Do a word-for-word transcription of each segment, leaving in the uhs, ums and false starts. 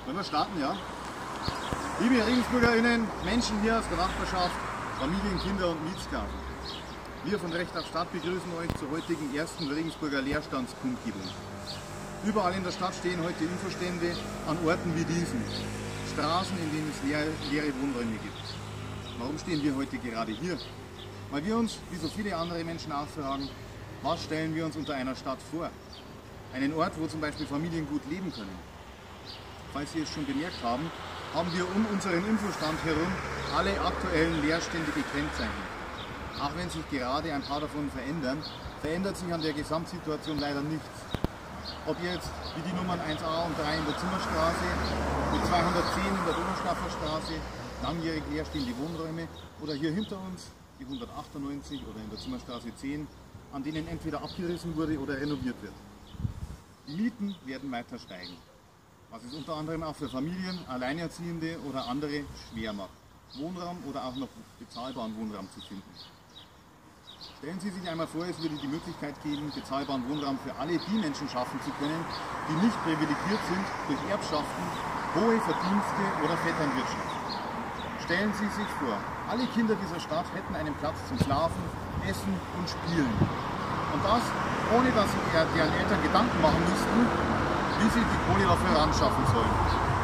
Wollen wir starten, ja? Liebe RegensburgerInnen, Menschen hier aus der Nachbarschaft, Familien, Kinder und Mietsklaven. Wir von Recht auf Stadt begrüßen euch zur heutigen ersten Regensburger Leerstandskundgebung. Überall in der Stadt stehen heute Infostände an Orten wie diesen. Straßen, in denen es leere, leere Wohnräume gibt. Warum stehen wir heute gerade hier? Weil wir uns, wie so viele andere Menschen auch fragen, was stellen wir uns unter einer Stadt vor? Einen Ort, wo zum Beispiel Familien gut leben können. Falls Sie es schon bemerkt haben, haben wir um unseren Infostand herum alle aktuellen Leerstände gekennzeichnet. Auch wenn sich gerade ein paar davon verändern, verändert sich an der Gesamtsituation leider nichts. Ob jetzt wie die Nummern eins a und drei in der Zimmerstraße, mit zweihundertzehn in der Donaustauffer Straße, langjährig leerstehende Wohnräume oder hier hinter uns die hundertachtundneunzig oder in der Zimmerstraße zehn, an denen entweder abgerissen wurde oder renoviert wird. Die Mieten werden weiter steigen, was es unter anderem auch für Familien, Alleinerziehende oder andere schwer macht, Wohnraum oder auch noch bezahlbaren Wohnraum zu finden. Stellen Sie sich einmal vor, es würde die Möglichkeit geben, bezahlbaren Wohnraum für alle die Menschen schaffen zu können, die nicht privilegiert sind durch Erbschaften, hohe Verdienste oder Vetternwirtschaft. Stellen Sie sich vor, alle Kinder dieser Stadt hätten einen Platz zum Schlafen, Essen und Spielen. Und das, ohne dass sich deren Eltern Gedanken machen müssten, wie sie die Kohle dafür ranschaffen sollen.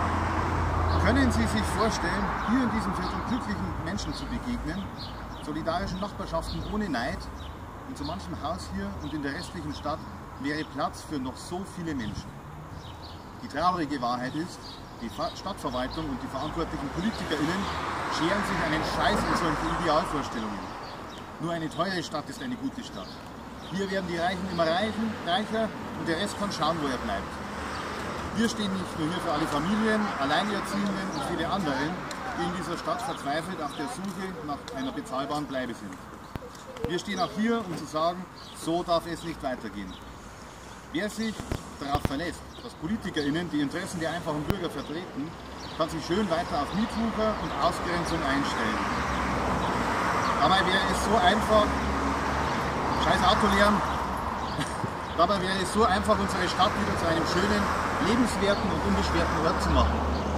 Können Sie sich vorstellen, hier in diesem Viertel glücklichen Menschen zu begegnen, solidarischen Nachbarschaften ohne Neid? In so manchem Haus hier und in der restlichen Stadt wäre Platz für noch so viele Menschen. Die traurige Wahrheit ist, die Stadtverwaltung und die verantwortlichen PolitikerInnen scheren sich einen Scheiß in solchen Idealvorstellungen. Nur eine teure Stadt ist eine gute Stadt. Hier werden die Reichen immer reichen, reicher und der Rest kann schauen, wo er bleibt. Wir stehen nicht nur hier für alle Familien, Alleinerziehenden und viele anderen, die in dieser Stadt verzweifelt auf der Suche nach einer bezahlbaren Bleibe sind. Wir stehen auch hier, um zu sagen, so darf es nicht weitergehen. Wer sich darauf verlässt, dass PolitikerInnen die Interessen der einfachen Bürger vertreten, kann sich schön weiter auf Mietwucher und Ausgrenzung einstellen. Dabei wäre es so einfach, scheiß Autolärm, dabei wäre es so einfach, unsere Stadt wieder zu einem schönen, lebenswerten und unbeschwerten Ort zu machen.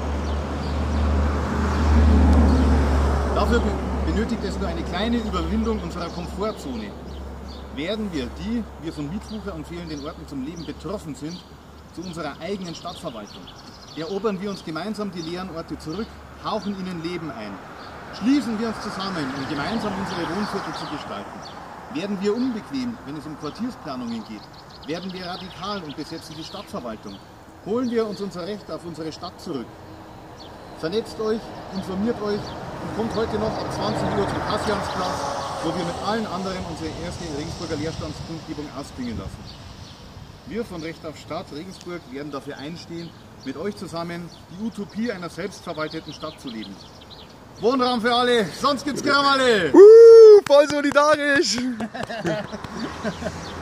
Dafür benötigt es nur eine kleine Überwindung unserer Komfortzone. Werden wir, die wir von Mietwucher und fehlenden Orten zum Leben betroffen sind, zu unserer eigenen Stadtverwaltung. Erobern wir uns gemeinsam die leeren Orte zurück, hauchen ihnen Leben ein. Schließen wir uns zusammen, um gemeinsam unsere Wohnviertel zu gestalten. Werden wir unbequem, wenn es um Quartiersplanungen geht. Werden wir radikal und besetzen die Stadtverwaltung. Holen wir uns unser Recht auf unsere Stadt zurück. Vernetzt euch, informiert euch und kommt heute noch ab zwanzig Uhr zum Kassiansplatz, wo wir mit allen anderen unsere erste Regensburger Leerstandskundgebung ausklingen lassen. Wir von Recht auf Stadt Regensburg werden dafür einstehen, mit euch zusammen die Utopie einer selbstverwalteten Stadt zu leben. Wohnraum für alle, sonst gibt's Krawall! Uh, voll solidarisch!